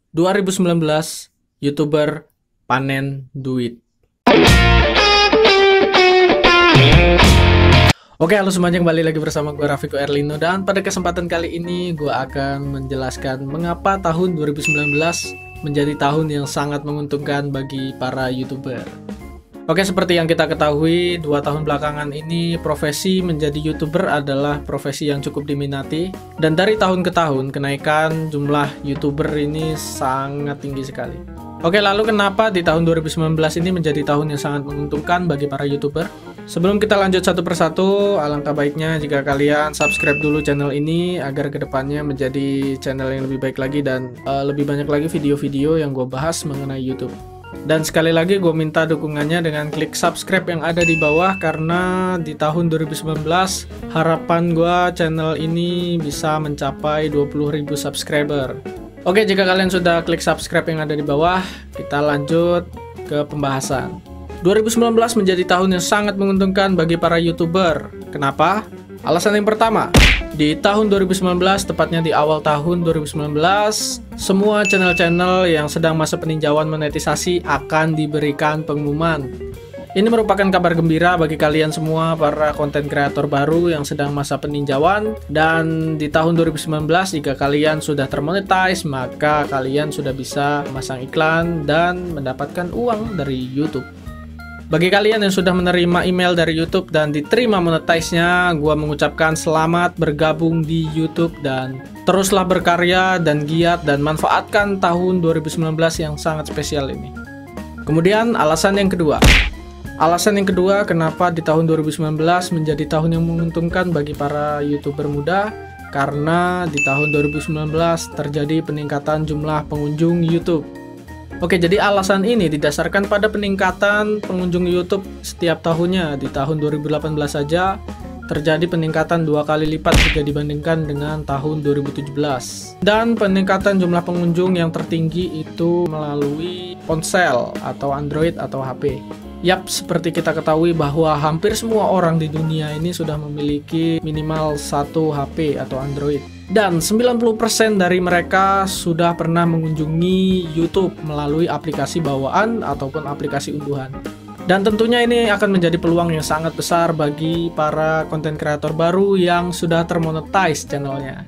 2019 YouTuber panen duit. Oke, halo semuanya, kembali lagi bersama gue Rafiko Erlino, dan pada kesempatan kali ini gue akan menjelaskan mengapa tahun 2019 menjadi tahun yang sangat menguntungkan bagi para YouTuber. Oke, seperti yang kita ketahui, 2 tahun belakangan ini profesi menjadi YouTuber adalah profesi yang cukup diminati, dan dari tahun ke tahun kenaikan jumlah YouTuber ini sangat tinggi sekali. Oke, lalu kenapa di tahun 2019 ini menjadi tahun yang sangat menguntungkan bagi para YouTuber? Sebelum kita lanjut satu persatu, alangkah baiknya jika kalian subscribe dulu channel ini agar kedepannya menjadi channel yang lebih baik lagi dan lebih banyak lagi video-video yang gue bahas mengenai YouTube. Dan sekali lagi gue minta dukungannya dengan klik subscribe yang ada di bawah, karena di tahun 2019 harapan gue channel ini bisa mencapai 20.000 subscriber. Oke, jika kalian sudah klik subscribe yang ada di bawah, kita lanjut ke pembahasan. 2019 menjadi tahun yang sangat menguntungkan bagi para YouTuber. Kenapa? Alasan yang pertama, di tahun 2019, tepatnya di awal tahun 2019, semua channel-channel yang sedang masa peninjauan monetisasi akan diberikan pengumuman. Ini merupakan kabar gembira bagi kalian semua para konten kreator baru yang sedang masa peninjauan, dan di tahun 2019 jika kalian sudah termonetize, maka kalian sudah bisa memasang iklan dan mendapatkan uang dari YouTube. Bagi kalian yang sudah menerima email dari YouTube dan diterima monetize-nya, gua mengucapkan selamat bergabung di YouTube, dan teruslah berkarya dan giat dan manfaatkan tahun 2019 yang sangat spesial ini. Kemudian alasan yang kedua. Alasan yang kedua kenapa di tahun 2019 menjadi tahun yang menguntungkan bagi para YouTuber muda, karena di tahun 2019 terjadi peningkatan jumlah pengunjung YouTube. Oke, jadi alasan ini didasarkan pada peningkatan pengunjung YouTube setiap tahunnya. Di tahun 2018 saja terjadi peningkatan 2 kali lipat jika dibandingkan dengan tahun 2017. Dan peningkatan jumlah pengunjung yang tertinggi itu melalui ponsel atau Android atau HP. Yap, seperti kita ketahui bahwa hampir semua orang di dunia ini sudah memiliki minimal 1 HP atau Android. Dan 90% dari mereka sudah pernah mengunjungi YouTube melalui aplikasi bawaan ataupun aplikasi unduhan. Dan tentunya ini akan menjadi peluang yang sangat besar bagi para konten kreator baru yang sudah termonetize channelnya.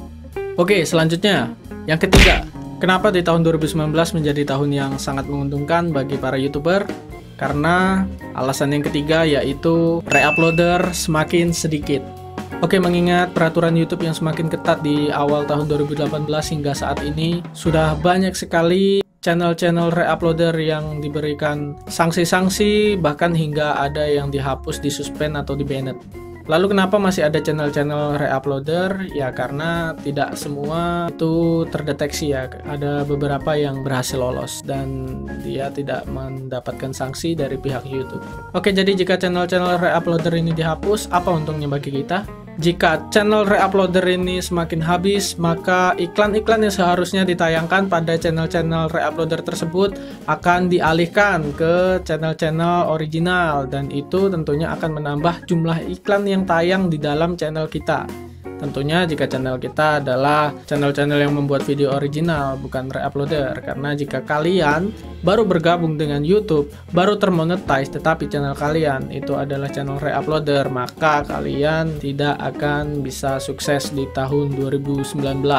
Oke, selanjutnya, yang ketiga, kenapa di tahun 2019 menjadi tahun yang sangat menguntungkan bagi para YouTuber? Karena alasan yang ketiga yaitu reuploader semakin sedikit. Oke, mengingat peraturan YouTube yang semakin ketat di awal tahun 2018 hingga saat ini, sudah banyak sekali channel-channel reuploader yang diberikan sanksi-sanksi, bahkan hingga ada yang dihapus, disuspend atau di-banned. Lalu kenapa masih ada channel-channel reuploader? Ya karena tidak semua itu terdeteksi ya. Ada beberapa yang berhasil lolos dan dia tidak mendapatkan sanksi dari pihak YouTube. Oke, jadi jika channel-channel reuploader ini dihapus, apa untungnya bagi kita? Jika channel reuploader ini semakin habis, maka iklan-iklan yang seharusnya ditayangkan pada channel-channel reuploader tersebut akan dialihkan ke channel-channel original, dan itu tentunya akan menambah jumlah iklan yang tayang di dalam channel kita. Tentunya jika channel kita adalah channel-channel yang membuat video original, bukan reuploader. Karena jika kalian baru bergabung dengan YouTube, baru termonetize, tetapi channel kalian itu adalah channel reuploader, maka kalian tidak akan bisa sukses di tahun 2019.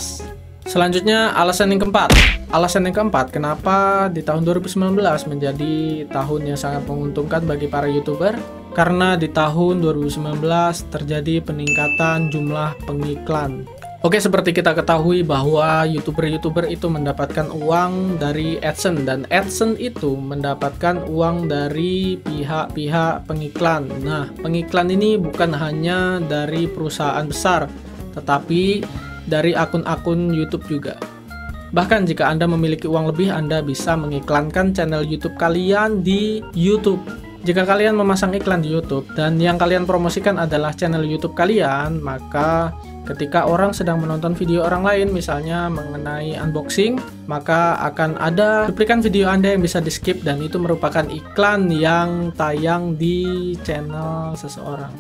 Selanjutnya, alasan yang keempat. Alasan yang keempat, kenapa di tahun 2019 menjadi tahun yang sangat menguntungkan bagi para YouTuber? Karena di tahun 2019 terjadi peningkatan jumlah pengiklan. Oke, seperti kita ketahui bahwa YouTuber-YouTuber itu mendapatkan uang dari AdSense, dan AdSense itu mendapatkan uang dari pihak-pihak pengiklan. Nah, pengiklan ini bukan hanya dari perusahaan besar, tetapi dari akun-akun YouTube juga. Bahkan jika Anda memiliki uang lebih, Anda bisa mengiklankan channel YouTube kalian di YouTube. Jika kalian memasang iklan di YouTube dan yang kalian promosikan adalah channel YouTube kalian, maka ketika orang sedang menonton video orang lain, misalnya mengenai unboxing, maka akan ada cuplikan video Anda yang bisa di-skip, dan itu merupakan iklan yang tayang di channel seseorang.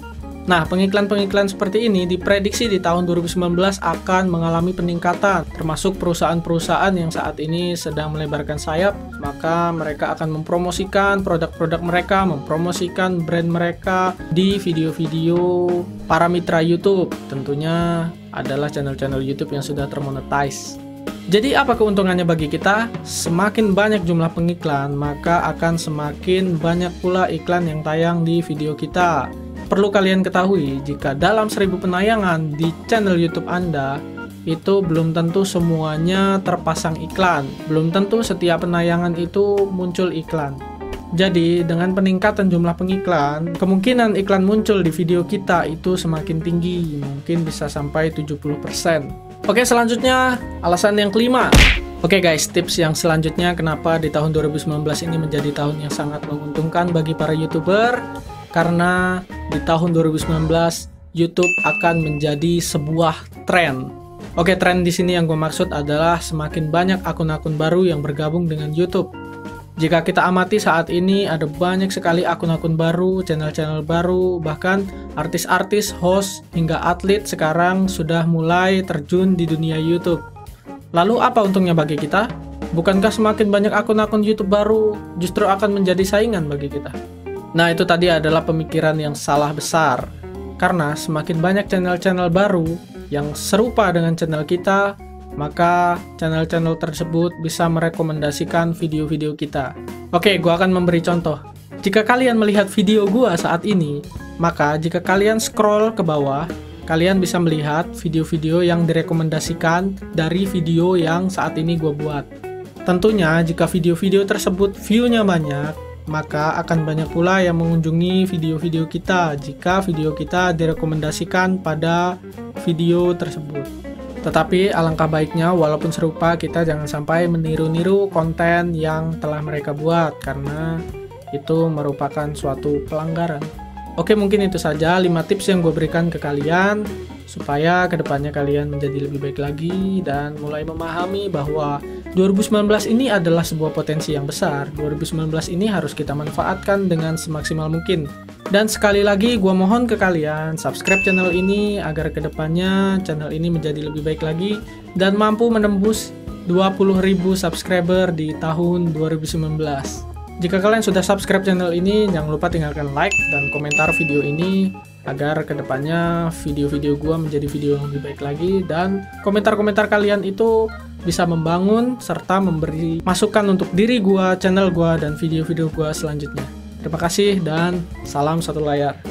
Nah, pengiklan-pengiklan seperti ini diprediksi di tahun 2019 akan mengalami peningkatan, termasuk perusahaan-perusahaan yang saat ini sedang melebarkan sayap, maka mereka akan mempromosikan produk-produk mereka, mempromosikan brand mereka di video-video para mitra YouTube. Tentunya adalah channel-channel YouTube yang sudah termonetize. Jadi apa keuntungannya bagi kita? Semakin banyak jumlah pengiklan, maka akan semakin banyak pula iklan yang tayang di video kita. Perlu kalian ketahui, jika dalam 1000 penayangan di channel YouTube Anda, itu belum tentu semuanya terpasang iklan. Belum tentu setiap penayangan itu muncul iklan. Jadi, dengan peningkatan jumlah pengiklan, kemungkinan iklan muncul di video kita itu semakin tinggi, mungkin bisa sampai 70%. Oke, selanjutnya, alasan yang kelima. Oke guys, tips yang selanjutnya kenapa di tahun 2019 ini menjadi tahun yang sangat menguntungkan bagi para YouTuber. Karena di tahun 2019 YouTube akan menjadi sebuah tren. Oke, tren di sini yang gue maksud adalah semakin banyak akun-akun baru yang bergabung dengan YouTube. Jika kita amati saat ini ada banyak sekali akun-akun baru, channel-channel baru, bahkan artis-artis, host, hingga atlet sekarang sudah mulai terjun di dunia YouTube. Lalu apa untungnya bagi kita? Bukankah semakin banyak akun-akun YouTube baru justru akan menjadi saingan bagi kita? Nah, itu tadi adalah pemikiran yang salah besar. Karena semakin banyak channel-channel baru yang serupa dengan channel kita, maka channel-channel tersebut bisa merekomendasikan video-video kita. Oke, gua akan memberi contoh. Jika kalian melihat video gua saat ini, maka jika kalian scroll ke bawah, kalian bisa melihat video-video yang direkomendasikan dari video yang saat ini gua buat. Tentunya, jika video-video tersebut view-nya banyak, maka akan banyak pula yang mengunjungi video-video kita jika video kita direkomendasikan pada video tersebut. Tetapi alangkah baiknya walaupun serupa kita jangan sampai meniru-niru konten yang telah mereka buat karena itu merupakan suatu pelanggaran. Oke, mungkin itu saja 5 tips yang gue berikan ke kalian supaya kedepannya kalian menjadi lebih baik lagi dan mulai memahami bahwa 2019 ini adalah sebuah potensi yang besar. 2019 ini harus kita manfaatkan dengan semaksimal mungkin. Dan sekali lagi gue mohon ke kalian subscribe channel ini agar kedepannya channel ini menjadi lebih baik lagi dan mampu menembus 20.000 subscriber di tahun 2019. Jika kalian sudah subscribe channel ini, jangan lupa tinggalkan like dan komentar video ini agar kedepannya video-video gue menjadi video yang lebih baik lagi dan komentar-komentar kalian itu bisa membangun serta memberi masukan untuk diri gue, channel gue, dan video-video gue selanjutnya. Terima kasih dan salam satu layar.